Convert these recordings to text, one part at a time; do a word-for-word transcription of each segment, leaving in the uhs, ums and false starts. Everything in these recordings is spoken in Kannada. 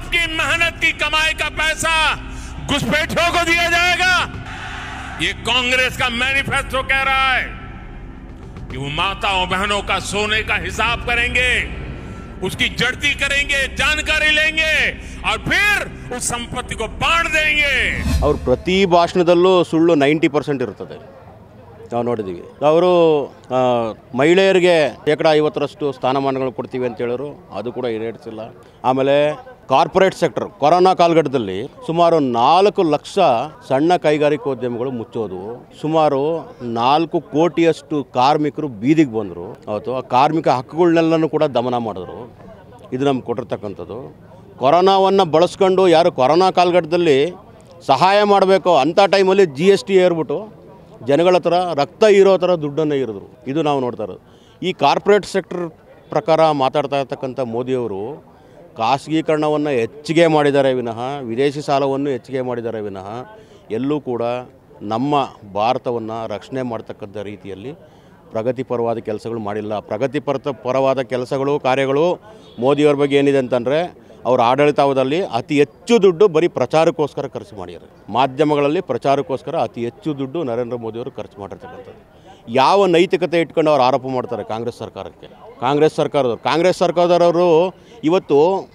आपकी मेहनत की कमाई का पैसा घुसपैठियों को दिया जाएगा? ये कांग्रेस का मैनिफेस्टो कह रहा है कि वो माताओं बहनों का सोने का हिसाब करेंगे, उसकी जड़ती करेंगे, जानकारी लेंगे और फिर उस संपत्ति को बांट देंगे। और प्रति ಭಾಷಣದಲ್ಲೂ ಸುಳ್ಳು ನೈಂಟಿ ಪರ್ಸೆಂಟ್ ಇರ್ತದೆ. ನಾವು ನೋಡಿದ್ದೀವಿ. ಅವರು ಮಹಿಳೆಯರಿಗೆ ಶೇಕಡ ಐವತ್ತರಷ್ಟು ಸ್ಥಾನಮಾನಗಳು ಕೊಡ್ತೀವಿ ಅಂತ ಹೇಳಿದ್ರು, ಅದು ಕೂಡ ಈಡೇರಿಸಿಲ್ಲ. ಆಮೇಲೆ ಕಾರ್ಪೊರೇಟ್ ಸೆಕ್ಟರ್ ಕೊರೋನಾ ಕಾಲಘಟ್ಟದಲ್ಲಿ ಸುಮಾರು ನಾಲ್ಕು ಲಕ್ಷ ಸಣ್ಣ ಕೈಗಾರಿಕೋದ್ಯಮಿಗಳು ಮುಚ್ಚೋದು, ಸುಮಾರು ನಾಲ್ಕು ಕೋಟಿಯಷ್ಟು ಕಾರ್ಮಿಕರು ಬೀದಿಗೆ ಬಂದರು. ಅವತ್ತು ಆ ಕಾರ್ಮಿಕ ಹಕ್ಕುಗಳನ್ನೆಲ್ಲನೂ ಕೂಡ ದಮನ ಮಾಡಿದ್ರು. ಇದು ನಮ್ಗೆ ಕೊಟ್ಟಿರ್ತಕ್ಕಂಥದ್ದು. ಕೊರೋನಾವನ್ನು ಬಳಸ್ಕೊಂಡು ಯಾರು ಕೊರೋನಾ ಕಾಲಘಟ್ಟದಲ್ಲಿ ಸಹಾಯ ಮಾಡಬೇಕು ಅಂಥ ಟೈಮಲ್ಲಿ ಜಿ ಎಸ್ ಟಿ ಏರ್ಬಿಟ್ಟು ಜನಗಳ ಹತ್ರ ರಕ್ತ ಇರೋ ಥರ ದುಡ್ಡನ್ನು ಇರಿದ್ರು. ಇದು ನಾವು ನೋಡ್ತಾ ಇರೋದು. ಈ ಕಾರ್ಪೊರೇಟ್ ಸೆಕ್ಟರ್ ಪ್ರಕಾರ ಮಾತಾಡ್ತಾ ಇರ್ತಕ್ಕಂಥ ಮೋದಿಯವರು ಖಾಸಗೀಕರಣವನ್ನು ಹೆಚ್ಚಿಗೆ ಮಾಡಿದ್ದಾರೆ ವಿನಃ, ವಿದೇಶಿ ಸಾಲವನ್ನು ಹೆಚ್ಚಿಗೆ ಮಾಡಿದ್ದಾರೆ ವಿನಃ, ಎಲ್ಲೂ ಕೂಡ ನಮ್ಮ ಭಾರತವನ್ನು ರಕ್ಷಣೆ ಮಾಡ್ತಕ್ಕಂಥ ರೀತಿಯಲ್ಲಿ ಪ್ರಗತಿಪರವಾದ ಕೆಲಸಗಳು ಮಾಡಿಲ್ಲ. ಪ್ರಗತಿಪರ ಪರವಾದ ಕೆಲಸಗಳು ಕಾರ್ಯಗಳು ಮೋದಿಯವ್ರ ಬಗ್ಗೆ ಏನಿದೆ ಅಂತಂದರೆ, ಅವರ ಆಡಳಿತಾವಧಿಯಲ್ಲಿ ಅತಿ ಹೆಚ್ಚು ದುಡ್ಡು ಬರೀ ಪ್ರಚಾರಕ್ಕೋಸ್ಕರ ಖರ್ಚು ಮಾಡಿದ್ದಾರೆ. ಮಾಧ್ಯಮಗಳಲ್ಲಿ ಪ್ರಚಾರಕ್ಕೋಸ್ಕರ ಅತಿ ಹೆಚ್ಚು ದುಡ್ಡು ನರೇಂದ್ರ ಮೋದಿಯವರು ಖರ್ಚು ಮಾಡಿರ್ತಕ್ಕಂಥದ್ದು. ಯಾವ ನೈತಿಕತೆ ಇಟ್ಕೊಂಡು ಅವ್ರು ಆರೋಪ ಮಾಡ್ತಾರೆ ಕಾಂಗ್ರೆಸ್ ಸರ್ಕಾರಕ್ಕೆ? ಕಾಂಗ್ರೆಸ್ ಸರ್ಕಾರದವರು ಕಾಂಗ್ರೆಸ್ ಸರ್ಕಾರದವರು ಇವತ್ತು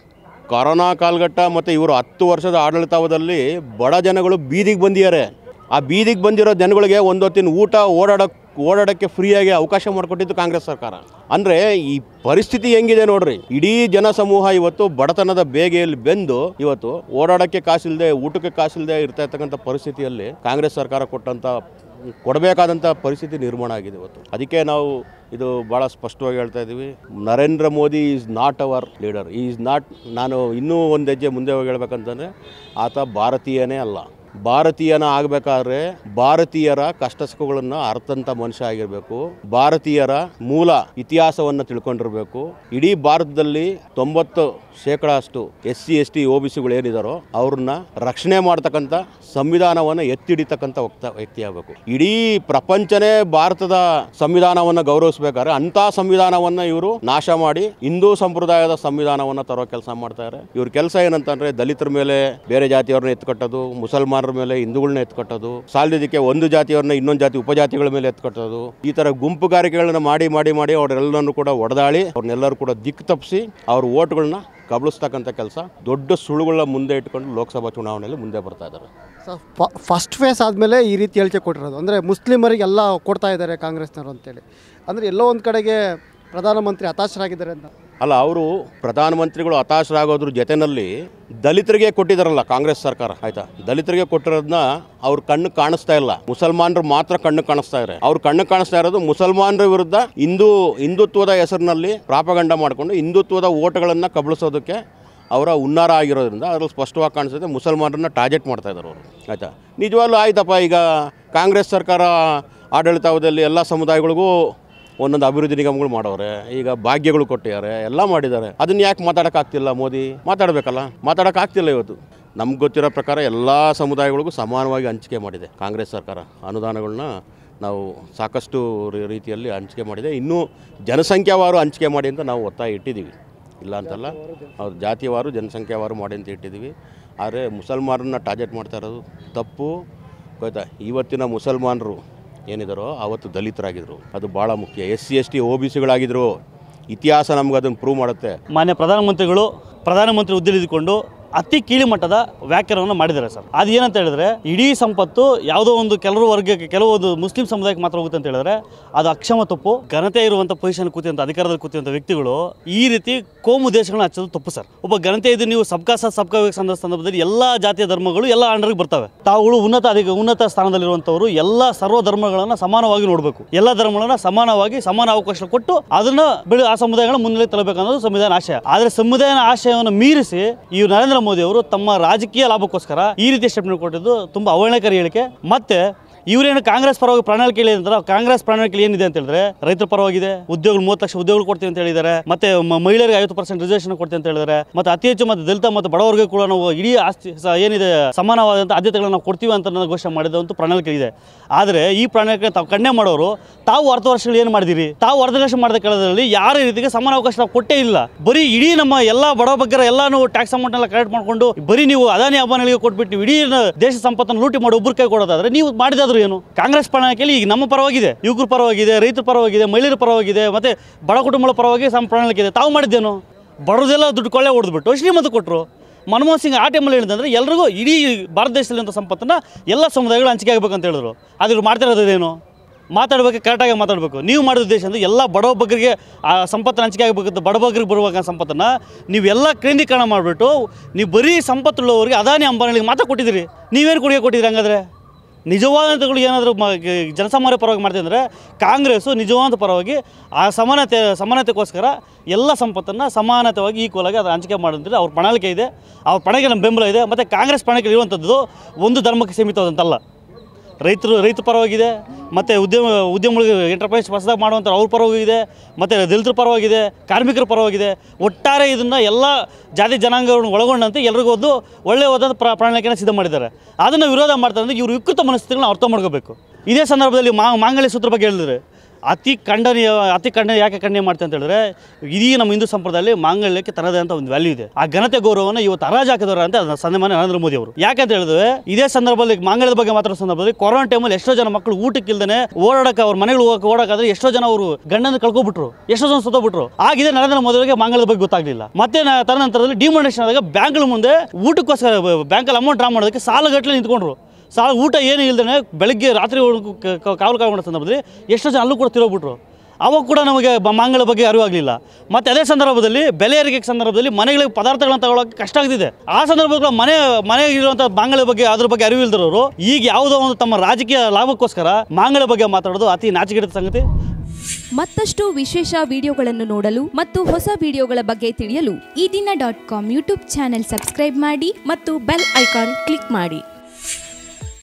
ಕೊರೋನಾ ಕಾಲಘಟ್ಟ ಮತ್ತು ಇವರು ಹತ್ತು ವರ್ಷದ ಆಡಳಿತಾವಧಿಯಲ್ಲಿ ಬಡ ಜನಗಳು ಬೀದಿಗೆ ಬಂದಿದ್ದಾರೆ. ಆ ಬೀದಿಗೆ ಬಂದಿರೋ ಜನಗಳಿಗೆ ಒಂದೊತ್ತಿನ ಊಟ ಓಡಾಡೋಕ್ಕೆ ಓಡಾಡೋಕ್ಕೆ ಫ್ರೀಯಾಗಿ ಅವಕಾಶ ಮಾಡಿಕೊಟ್ಟಿದ್ದು ಕಾಂಗ್ರೆಸ್ ಸರ್ಕಾರ. ಅಂದರೆ ಈ ಪರಿಸ್ಥಿತಿ ಹೆಂಗಿದೆ ನೋಡ್ರಿ. ಇಡೀ ಜನಸಮೂಹ ಇವತ್ತು ಬಡತನದ ಬೇಗೆಯಲ್ಲಿ ಬೆಂದು ಇವತ್ತು ಓಡಾಡೋಕ್ಕೆ ಕಾಸಿಲ್ಲದೆ, ಊಟಕ್ಕೆ ಕಾಸಿಲ್ಲದೆ ಇರ್ತಾ ಇರ್ತಕ್ಕಂಥ ಪರಿಸ್ಥಿತಿಯಲ್ಲಿ ಕಾಂಗ್ರೆಸ್ ಸರ್ಕಾರ ಕೊಟ್ಟಂಥ ಕೊಡಬೇಕಾದಂಥ ಪರಿಸ್ಥಿತಿ ನಿರ್ಮಾಣ ಆಗಿದೆ ಇವತ್ತು. ಅದಕ್ಕೆ ನಾವು ಇದು ಭಾಳ ಸ್ಪಷ್ಟವಾಗಿ ಹೇಳ್ತಾ ಇದ್ದೀವಿ, Narendra Modi is not our leader. Is not ನಾನು ಇನ್ನೂ ಒಂದು ಹೆಜ್ಜೆ ಮುಂದೆ ಹೋಗಿ ಹೇಳ್ಬೇಕಂತಂದರೆ, ಆತ ಭಾರತೀಯನೇ ಅಲ್ಲ. ಭಾರತೀಯನ ಆಗಬೇಕಾದ್ರೆ ಭಾರತೀಯರ ಕಷ್ಟ ಸುಖಗಳನ್ನು ಅರ್ಥಂಥ ಮನುಷ್ಯ ಆಗಿರಬೇಕು. ಭಾರತೀಯರ ಮೂಲ ಇತಿಹಾಸವನ್ನು ತಿಳ್ಕೊಂಡಿರಬೇಕು. ಇಡೀ ಭಾರತದಲ್ಲಿ ತೊಂಬತ್ತು ಶೇಕಡ ಅಷ್ಟು S C S T O B ಸಿಗಳು ಏನಿದಾರೋ ಅವ್ರನ್ನ ರಕ್ಷಣೆ ಮಾಡ್ತಕ್ಕಂಥ ಸಂವಿಧಾನವನ್ನು ಎತ್ತಿಡಿತಕ್ಕಂಥ ವ್ಯಕ್ತಿ ಆಗಬೇಕು. ಇಡೀ ಪ್ರಪಂಚನೇ ಭಾರತದ ಸಂವಿಧಾನವನ್ನು ಗೌರವಿಸಬೇಕಾದ್ರೆ ಅಂಥ ಸಂವಿಧಾನವನ್ನು ಇವರು ನಾಶ ಮಾಡಿ ಹಿಂದೂ ಸಂಪ್ರದಾಯದ ಸಂವಿಧಾನವನ್ನು ತರೋ ಕೆಲಸ ಮಾಡ್ತಾರೆ. ಇವ್ರ ಕೆಲಸ ಏನಂತಂದ್ರೆ, ದಲಿತರ ಮೇಲೆ ಬೇರೆ ಜಾತಿಯವ್ರನ್ನ ಎತ್ಕಟ್ಟೋದು, ಮುಸಲ್ಮಾನರ ಮೇಲೆ ಹಿಂದೂಗಳನ್ನ ಎತ್ಕಟ್ಟೋದು, ಸಾಲದಿದ್ದಕ್ಕೆ ಒಂದು ಜಾತಿಯವ್ರನ್ನ ಇನ್ನೊಂದು ಜಾತಿ ಉಪಜಾತಿಗಳ ಮೇಲೆ ಎತ್ಕಟ್ಟೋದು, ಈ ಥರ ಗುಂಪುಗಾರಿಕೆಗಳನ್ನ ಮಾಡಿ ಮಾಡಿ ಮಾಡಿ ಅವರೆಲ್ಲರನ್ನು ಕೂಡ ಒಡೆದಾಳಿ ಅವ್ರನ್ನೆಲ್ಲರೂ ಕೂಡ ದಿಕ್ಕು ತಪ್ಪಿಸಿ ಅವ್ರ ಓಟ್ಗಳನ್ನ ಕಬಳಿಸ್ತಕ್ಕಂಥ ಕೆಲಸ ದೊಡ್ಡ ಸುಳುಗಳ ಮುಂದೆ ಇಟ್ಕೊಂಡು ಲೋಕಸಭಾ ಚುನಾವಣೆಯಲ್ಲಿ ಮುಂದೆ ಬರ್ತಾ ಇದ್ದಾರೆ. ಸರ್, ಫಸ್ಟ್ ಫೇಸ್ ಆದಮೇಲೆ ಈ ರೀತಿ ಹೇಳಿಕೆ ಕೊಟ್ಟಿರೋದು ಅಂದರೆ ಮುಸ್ಲಿಮರಿಗೆಲ್ಲ ಕೊಡ್ತಾ ಇದ್ದಾರೆ ಕಾಂಗ್ರೆಸ್ನವರು ಅಂತೇಳಿ. ಅಂದರೆ ಎಲ್ಲೋ ಒಂದು ಕಡೆಗೆ ಪ್ರಧಾನಮಂತ್ರಿ ಹತಾಶರಾಗಿದ್ದಾರೆ ಅಂತ ಅಲ್ಲ, ಅವರು ಪ್ರಧಾನಮಂತ್ರಿಗಳು ಹತಾಶರಾಗೋದ್ರ ಜೊತೆಯಲ್ಲಿ ದಲಿತರಿಗೆ ಕೊಟ್ಟಿದ್ದಾರಲ್ಲ ಕಾಂಗ್ರೆಸ್ ಸರ್ಕಾರ, ಆಯ್ತಾ, ದಲಿತರಿಗೆ ಕೊಟ್ಟಿರೋದನ್ನ ಅವ್ರ ಕಣ್ಣು ಕಾಣಿಸ್ತಾ ಇಲ್ಲ. ಮುಸಲ್ಮಾನರು ಮಾತ್ರ ಕಣ್ಣು ಕಾಣಿಸ್ತಾ ಇದ್ದಾರೆ. ಅವ್ರ ಕಣ್ಣು ಕಾಣಿಸ್ತಾ ಇರೋದು ಮುಸಲ್ಮಾನರ ವಿರುದ್ಧ ಹಿಂದೂ ಹಿಂದುತ್ವದ ಹೆಸರಿನಲ್ಲಿ ಪ್ರಾಪಗಂಡ ಮಾಡಿಕೊಂಡು ಹಿಂದುತ್ವದ ಓಟ್ಗಳನ್ನು ಕಬಳಿಸೋದಕ್ಕೆ ಅವರ ಹುನ್ನಾರ ಆಗಿರೋದ್ರಿಂದ ಅದ್ರಲ್ಲಿ ಸ್ಪಷ್ಟವಾಗಿ ಕಾಣಿಸುತ್ತೆ ಮುಸಲ್ಮಾನರನ್ನ ಟಾರ್ಗೆಟ್ ಮಾಡ್ತಾ ಇದ್ದಾರೆ ಅವರು, ಆಯಿತಾ. ನಿಜವಾಗ್ಲೂ ಆಯ್ತಪ್ಪ, ಈಗ ಕಾಂಗ್ರೆಸ್ ಸರ್ಕಾರ ಆಡಳಿತಾವಧಿಯಲ್ಲಿ ಎಲ್ಲ ಸಮುದಾಯಗಳಿಗೂ ಒಂದೊಂದು ಅಭಿವೃದ್ಧಿ ನಿಗಮಗಳು ಮಾಡವ್ರೆ, ಈಗ ಭಾಗ್ಯಗಳು ಕೊಟ್ಟಿದ್ದಾರೆ, ಎಲ್ಲ ಮಾಡಿದ್ದಾರೆ. ಅದನ್ನ ಯಾಕೆ ಮಾತಾಡೋಕ್ಕಾಗ್ತಿಲ್ಲ ಮೋದಿ? ಮಾತಾಡಬೇಕಲ್ಲ, ಮಾತಾಡೋಕ್ಕಾಗ್ತಿಲ್ಲ. ಇವತ್ತು ನಮ್ಗೆ ಗೊತ್ತಿರೋ ಪ್ರಕಾರ ಎಲ್ಲ ಸಮುದಾಯಗಳಿಗೂ ಸಮಾನವಾಗಿ ಹಂಚಿಕೆ ಮಾಡಿದೆ ಕಾಂಗ್ರೆಸ್ ಸರ್ಕಾರ. ಅನುದಾನಗಳನ್ನ ನಾವು ಸಾಕಷ್ಟು ರೀತಿಯಲ್ಲಿ ಹಂಚಿಕೆ ಮಾಡಿದೆ. ಇನ್ನೂ ಜನಸಂಖ್ಯಾವಾರು ಹಂಚಿಕೆ ಮಾಡಿ ಅಂತ ನಾವು ಒತ್ತಾಯ ಇಟ್ಟಿದ್ದೀವಿ, ಇಲ್ಲ ಅಂತಲ್ಲ. ಅವ್ರು ಜಾತಿವಾರು ಜನಸಂಖ್ಯಾವಾರು ಮಾಡಿ ಅಂತ ಇಟ್ಟಿದ್ದೀವಿ. ಆದರೆ ಮುಸಲ್ಮಾನರನ್ನ ಟಾರ್ಗೆಟ್ ಮಾಡ್ತಾ ಇರೋದು ತಪ್ಪು, ಗೊತ್ತಾ. ಇವತ್ತಿನ ಮುಸಲ್ಮಾನರು ಏನಿದಾರೋ ಅವತ್ತು ದಲಿತರಾಗಿದ್ದರು, ಅದು ಭಾಳ ಮುಖ್ಯ. S C S T O B ಸಿಗಳಾಗಿದ್ದರು. ಇತಿಹಾಸ ನಮ್ಗೆ ಅದನ್ನು ಪ್ರೂವ್ ಮಾಡುತ್ತೆ. ಮಾನ್ಯ ಪ್ರಧಾನಮಂತ್ರಿಗಳು ಪ್ರಧಾನಮಂತ್ರಿ ಹುದ್ದೆ ಇದ್ದುಕೊಂಡು ಅತಿ ಕೀಳು ಮಟ್ಟದ ವ್ಯಾಖ್ಯಾನವನ್ನು ಮಾಡಿದ್ದಾರೆ ಸರ್. ಅದು ಏನಂತ ಹೇಳಿದ್ರೆ, ಇಡೀ ಸಂಪತ್ತು ಯಾವುದೋ ಒಂದು ಕೆಲವು ವರ್ಗಕ್ಕೆ, ಕೆಲವೊಂದು ಮುಸ್ಲಿಂ ಸಮುದಾಯಕ್ಕೆ ಮಾತ್ರ ಹೋಗುತ್ತೆ ಅಂತ ಹೇಳಿದ್ರೆ ಅದು ಅಕ್ಷಮ ತಪ್ಪು. ಘನತೆ ಇರುವಂಥ ಪೊಸಿಷನ್ ಕೂತಿರುವಂಥ ಅಧಿಕಾರದಲ್ಲಿ ಕೂತಿರುವಂಥ ವ್ಯಕ್ತಿಗಳು ಈ ರೀತಿ ಕೋಮು ದೇಶಗಳನ್ನ ಹಚ್ಚೋದು ತಪ್ಪು ಸರ್. ಒಬ್ಬ ಘನತೆ ಇದ್ದು ನೀವು ಸಬ್ಕಾ ಸಾಥ್ ಸಬ್ಕಾ ವಿಕಾಸ್ ಸಂದ ಸಂದರ್ಭದಲ್ಲಿ ಎಲ್ಲ ಜಾತಿಯ ಧರ್ಮಗಳು ಎಲ್ಲ ಅಂಡರ್ಗೆ ಬರ್ತವೆ. ತಾವುಗಳು ಉನ್ನತ ಅಧಿಕ ಉನ್ನತ ಸ್ಥಾನದಲ್ಲಿರುವಂಥವರು ಎಲ್ಲ ಸರ್ವ ಧರ್ಮಗಳನ್ನು ಸಮಾನವಾಗಿ ನೋಡಬೇಕು. ಎಲ್ಲ ಧರ್ಮಗಳನ್ನ ಸಮಾನವಾಗಿ ಸಮಾನ ಅವಕಾಶ ಕೊಟ್ಟು ಅದನ್ನ ಬೆಳೆ ಆ ಸಮುದಾಯಗಳ ಮುನ್ನೆಲೆ ತರಬೇಕನ್ನೋದು ಸಂವಿಧಾನ ಆಶಯ. ಆದರೆ ಸಂವಿಧಾನ ಆಶಯವನ್ನು ಮೀರಿಸಿ ಈ ನರೇಂದ್ರ ಮೋದಿ ಅವರು ತಮ್ಮ ರಾಜಕೀಯ ಲಾಭಕ್ಕೋಸ್ಕರ ಈ ರೀತಿಯ ಸ್ಟೆಪ್ ಕೊಟ್ಟಿದ್ದು ತುಂಬಾ ಅವಹೇಳನಕಾರಿ ಹೇಳಿಕೆ. ಮತ್ತೆ ಇವರೇನು ಕಾಂಗ್ರೆಸ್ ಪರವಾಗಿ ಪ್ರಣಾಳಿಕೆ ಹೇಳಿದ್ರೆ ಕಾಂಗ್ರೆಸ್ ಪ್ರಣಾಳಿಕೆ ಏನಿದೆ ಅಂತ ಹೇಳಿದ್ರೆ ರೈತರ ಪರವಾಗಿದೆ, ಉದ್ಯೋಗ ಮೂವತ್ತು ಲಕ್ಷ ಉದ್ಯೋಗಗಳು ಕೊಡ್ತೀವಿ ಅಂತ ಹೇಳಿದ್ದಾರೆ, ಮತ್ತೆ ಮಹಿಳೆಯರಿಗೆ ಐವತ್ತು ಪರ್ಸೆಂಟ್ ರಿಸರ್ವೇಷನ್ ಕೊಡ್ತೀವಿ ಅಂತ ಹೇಳಿದ್ದಾರೆ, ಮತ್ತೆ ಅತಿ ಹೆಚ್ಚು ಮತ್ತು ದಲಿತ ಮತ್ತು ಬಡವರಿಗೆ ಕೂಡ ನಾವು ಇಡೀ ಆಸ್ತಿ ಏನಿದೆ ಸಮಾನವಾದಂಥ ಆದ್ಯತೆಗಳನ್ನು ನಾವು ಕೊಡ್ತೀವಿ ಅಂತ ಘೋಷಣೆ ಮಾಡಿದಂಥ ಪ್ರಣಾಳಿಕೆ ಇದೆ. ಆದರೆ ಈ ಪ್ರಣಾಳಿಕೆ ತಾವು ಕಣ್ಣೆ ಮಾಡೋರು ತಾವು ಅರ್ಧ ವರ್ಷಗಳು ಏನು ಮಾಡಿದಿರಿ? ತಾವು ಅರ್ಧ ವರ್ಷ ಮಾಡಿದ ಕಾಲದಲ್ಲಿ ಯಾರ ರೀತಿಗೆ ಸಮಾನ ಅವಕಾಶ ನಾವು ಕೊಟ್ಟೇ ಇಲ್ಲ. ಬರೀ ಇಡೀ ನಮ್ಮ ಎಲ್ಲ ಬಡ ಬಗ್ಗರ ಎಲ್ಲಾನು ಟ್ಯಾಕ್ಸ್ ಅಮೌಂಟ್ ಎಲ್ಲ ಕಲೆಕ್ಟ್ ಮಾಡ್ಕೊಂಡು ಬರೀ ನೀವು ಅದಾನಿ ಅಂಬಾನಿಗಳಿಗೆ ಕೊಟ್ಬಿಟ್ಟು ಇಡೀ ದೇಶ ಸಂಪತ್ತನ್ನು ಲೂಟಿ ಮಾಡಿ ಒಬ್ಬರು ಕೈ ಕೊಡೋದಾದ್ರೆ ನೀವು ಮಾಡಿದಾದ್ರು ಏನು? ಕಾಂಗ್ರೆಸ್ ಪ್ರಣಾಳಿಕೆಯಲ್ಲಿ ಈಗ ನಮ್ಮ ಪರವಾಗಿದೆ, ಯುವಕರ ಪರವಾಗಿದೆ, ರೈತರ ಪರವಾಗಿದೆ, ಮಹಿಳೆಯರ ಪರವಾಗಿದೆ, ಮತ್ತೆ ಬಡ ಕುಟುಂಬಗಳ ಪರವಾಗಿ ಸಮ ಪ್ರಣಾಳಿಕೆ ಇದೆ. ತಾವು ಮಾಡಿದ್ದೇನು? ಬಡೋದೆಲ್ಲ ದುಡ್ಡು ಕೊಳ್ಳೆ ಹೊಡೆದ್ಬಿಟ್ಟು ಶ್ರೀಮಂತ ಕೊಟ್ಟರು. ಮನಮೋಹನ್ ಸಿಂಗ್ ಆ ಟೈಮಲ್ಲಿ ಹೇಳಿದಂದ್ರೆ ಎಲ್ಲರಿಗೂ ಇಡೀ ಭಾರತ ದೇಶದಲ್ಲಿಂಥ ಸಂಪತ್ತನ್ನು ಎಲ್ಲ ಸಮುದಾಯಗಳು ಹಂಚಿಕೆ ಆಗಬೇಕು ಅಂತ ಹೇಳಿದ್ರು. ಅದು ಮಾಡ್ತಾ ಇರೋದೇನು? ಮಾತಾಡಬೇಕು, ಕರೆಕ್ಟಾಗಿ ಮಾತಾಡಬೇಕು. ನೀವು ಮಾಡಿದ ಉದ್ದೇಶ ಅಂದರೆ ಎಲ್ಲ ಬಡವ ಬಗ್ಗರಿಗೆ ಆ ಸಂಪತ್ತನ್ನು ಹಂಚಿಕೆ ಆಗಬೇಕಂತ ಬಡಬಗ್ಗರಿಗೆ ಬರುವಾಗ ಸಂಪತ್ತನ್ನು ನೀವೆಲ್ಲ ಕೇಂದ್ರೀಕರಣ ಮಾಡಿಬಿಟ್ಟು ನೀವು ಬರೀ ಸಂಪತ್ತುಳ್ಳವರಿಗೆ ಅದಾನಿ ಅಂಬಾನಿಗಳಿಗೆ ಮಾತ್ರ ಕೊಟ್ಟಿದ್ದೀರಿ. ನೀವೇನು ಕೊಡುಗೆ ಕೊಟ್ಟಿದ್ದೀರಿ? ಹಂಗಾದ್ರೆ ನಿಜವಾದಂಥಗಳು ಏನಾದರೂ ಮ ಜನಸಾಮಾನ್ಯ ಪರವಾಗಿ ಮಾಡ್ತೀವಿ ಅಂದರೆ ಕಾಂಗ್ರೆಸ್ಸು ನಿಜವಾದ ಪರವಾಗಿ ಆ ಸಮಾನತೆ ಸಮಾನತೆಗೋಸ್ಕರ ಎಲ್ಲ ಸಂಪತ್ತನ್ನು ಸಮಾನತೆಯಾಗಿ ಈಕ್ವಲ್ ಆಗಿ ಅದು ಹಂಚಿಕೆ ಮಾಡಿದ್ರೆ ಅವ್ರ ಪ್ರಣಾಳಿಕೆ ಇದೆ, ಅವ್ರ ಪ್ರಣಾಳಿಕೆ ನಮ್ಮ ಬೆಂಬಲ ಇದೆ. ಮತ್ತು ಕಾಂಗ್ರೆಸ್ ಪ್ರಣಾಳಿಕೆ ಇರುವಂಥದ್ದು ಒಂದು ಧರ್ಮಕ್ಕೆ ಸೀಮಿತವಾದಂತಲ್ಲ. ರೈತರು ರೈತರ ಪರವಾಗಿದೆ, ಮತ್ತು ಉದ್ಯಮ ಉದ್ಯಮಗಳಿಗೆ ಎಂಟರ್ಪ್ರೈಸ್ ಹೊಸದಾಗಿ ಮಾಡುವಂಥ ಅವ್ರ ಪರವಾಗಿದೆ, ಮತ್ತು ದಲಿತರ ಪರವಾಗಿದೆ, ಕಾರ್ಮಿಕರ ಪರವಾಗಿದೆ. ಒಟ್ಟಾರೆ ಇದನ್ನು ಎಲ್ಲ ಜಾತಿ ಜನಾಂಗಗಳನ್ನು ಒಳಗೊಂಡಂತೆ ಎಲ್ರಿಗೂ ಒಂದು ಒಳ್ಳೆಯ ಹೋದಂಥ ಪ್ರ ಪ್ರಣಾಳಿಕೆಯನ್ನು ಸಿದ್ಧ ಮಾಡಿದ್ದಾರೆ. ಅದನ್ನು ವಿರೋಧ ಮಾಡ್ತಾರೆ ಅಂದರೆ ಇವರು ವಿಕೃತ ಮನಸ್ಥಿತಿಗಳನ್ನ ಅರ್ಥ ಮಾಡ್ಕೋಬೇಕು. ಇದೇ ಸಂದರ್ಭದಲ್ಲಿ ಮಾ ಮಾಂಗಲ್ಯ ಸೂತ್ರ ಬಗ್ಗೆ ಹೇಳಿದ್ರೆ ಅತಿ ಖಂಡನೀಯ ಅತಿ ಖಂಡನೀಯ ಯಾಕೆ ಖಂಡನೆ ಮಾಡ್ತಾರೆ ಅಂತ ಹೇಳಿದ್ರೆ ಇಡೀ ನಮ್ಮ ಹಿಂದೂ ಸಂಪ್ರದಾಯದಲ್ಲಿ ಮಾಂಗಲ್ಯಕ್ಕೆ ತನ್ನದೇ ಅಂತ ಒಂದು ವ್ಯಾಲ್ಯೂ ಇದೆ. ಆ ಘನತೆ ಗೌರವವನ್ನು ಇವತ್ತು ಹರಾಜು ಹಾಕಿದವರು ಅಂತ ಸನ್ಮಾನ್ಯ ನರೇಂದ್ರ ಮೋದಿ ಅವರು. ಯಾಕಂತ ಹೇಳಿದ್ರೆ ಇದೇ ಸಂದರ್ಭದಲ್ಲಿ ಮಾಂಗಲ್ಯದ ಬಗ್ಗೆ ಮಾತಾಡೋ ಸಂದರ್ಭದಲ್ಲಿ ಕೊರೋನಾ ಟೈಮಲ್ಲಿ ಎಷ್ಟೋ ಜನ ಮಕ್ಕಳು ಊಟಕ್ಕಿಲ್ದೇ ಓಡಾಡಕ್ಕೆ ಅವ್ರ ಮನೆಗಳು ಹೋಗಕ್ಕೆ ಓಡಾಕಾದ್ರೆ ಎಷ್ಟೋ ಜನ ಅವರು ಗಂಡನ ಕಳ್ಕೊಬಿಟ್ರು, ಎಷ್ಟೋ ಜನ ಸತ್ತೋಗ್ಬಿಟ್ರು. ಆಗಿದೆ ನರೇಂದ್ರ ಮೋದಿ ಅವರಿಗೆ ಮಾಂಗಲ್ಯದ ಬಗ್ಗೆ ಗೊತ್ತಾಗಲಿಲ್ಲ. ಮತ್ತೆ ತದನಂತರದಲ್ಲಿ ಡಿಮಾಂಡೇಷನ್ ಆದಾಗ ಬ್ಯಾಂಕ್ಗಳ ಮುಂದೆ ಊಟಕ್ಕೋಸ್ಕರ ಬ್ಯಾಂಕಲ್ಲಿ ಅಮೌಂಟ್ ಡ್ರಾ ಮಾಡೋದಕ್ಕೆ ಸಾಲಗಟ್ಟಲೆ ನಿಂತ್ಕೊಂಡ್ರು. ಸಾಲ ಊಟ ಏನು ಇಲ್ದೇ ಬೆಳಗ್ಗೆ ರಾತ್ರಿ ಕಾವಲು ಕಾವಲು ಸಂದರ್ಭದಲ್ಲಿ ಎಷ್ಟೋ ಜನ ಅಲ್ಲೂ ಕೂಡ ತಿರೋಗ್ಬಿಟ್ರು. ಅವಾಗ ಕೂಡ ನಮಗೆ ಮಾಂಗಳ ಬಗ್ಗೆ ಅರಿವಾಗಲಿಲ್ಲ. ಮತ್ತು ಅದೇ ಸಂದರ್ಭದಲ್ಲಿ ಬೆಲೆ ಏರಿಕೆ ಸಂದರ್ಭದಲ್ಲಿ ಮನೆಗಳಿಗೆ ಪದಾರ್ಥಗಳನ್ನು ತಗೊಳ್ಳೋಕೆ ಕಷ್ಟ ಆಗ್ತಿದೆ. ಆ ಸಂದರ್ಭದಲ್ಲಿ ಮನೆ ಮನೆಗಿರುವಂಥ ಮಾಂಗಳ ಬಗ್ಗೆ ಅದ್ರ ಬಗ್ಗೆ ಅರಿವು ಇಲ್ದಿರೋರು ಈಗ ಯಾವುದೋ ಒಂದು ತಮ್ಮ ರಾಜಕೀಯ ಲಾಭಕ್ಕೋಸ್ಕರ ಮಾಂಗಳ ಬಗ್ಗೆ ಮಾತಾಡೋದು ಅತಿ ನಾಚಿಕೆಡ ಸಂಗತಿ. ಮತ್ತಷ್ಟು ವಿಶೇಷ ವಿಡಿಯೋಗಳನ್ನು ನೋಡಲು ಮತ್ತು ಹೊಸ ವಿಡಿಯೋಗಳ ಬಗ್ಗೆ ತಿಳಿಯಲು Eedina dot com YouTube channel subscribe ಮಾಡಿ ಮತ್ತು ಬೆಲ್ ಐಕಾನ್ ಕ್ಲಿಕ್ ಮಾಡಿ.